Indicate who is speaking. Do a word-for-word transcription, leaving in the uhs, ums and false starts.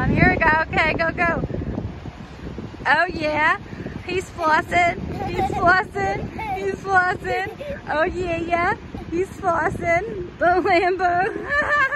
Speaker 1: on. Here we go. Okay, go, go. Oh, yeah. He's flossing. He's flossing. He's flossing. Oh, yeah, yeah. He's flossing. The Lambo.